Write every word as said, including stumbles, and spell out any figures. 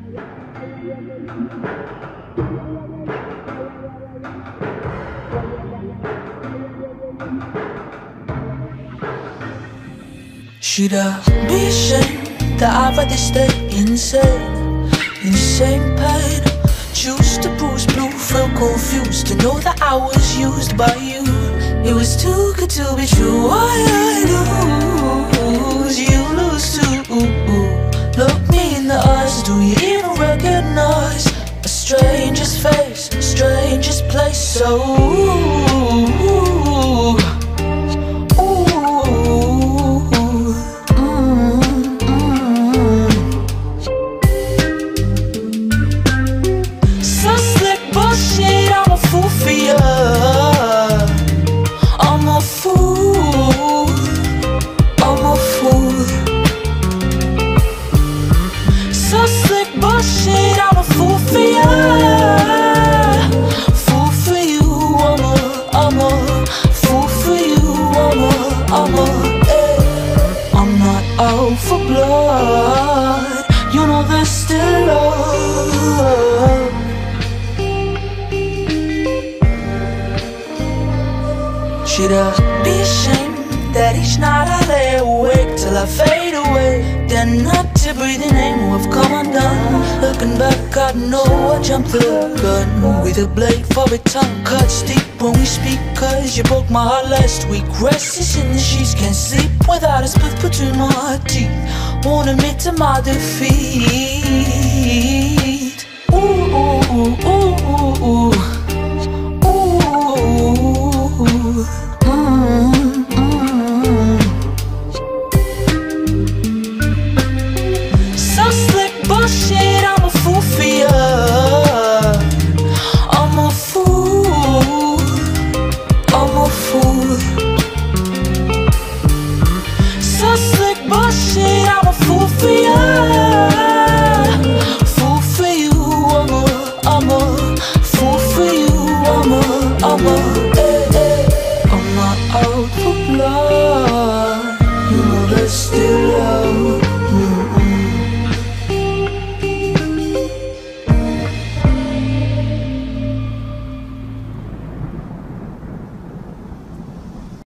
Should I be ashamed that I'd rather stay insane, in the same pain? Choose to bruise blue, feel confused to know that I was used by you. It was too good to be true. Why I lose, you lose too. Look me in the eyes, do you even recognize a stranger's face, a stranger's place? So ooh, for blood, you know there's still love. Should I be ashamed that each night I lay awake till I fade away, then not to breathe your name have come undone. Looking back I know I jumped the gun with a blade for a tongue cuts deep when we speak, cause you broke my heart last week. Restless in the sheets, can't sleep without a split between my teeth. Won't admit to my defeat. Ooh, ooh, ooh, ooh, ooh. Ooh, mm, mm. So slick bullshit, I'm a fool for ya. I'm a fool, I'm a fool. So slick bullshit, I'm a fool for ya. Fool for you, I'm a, I'm a fool for you, I'm a, I'm a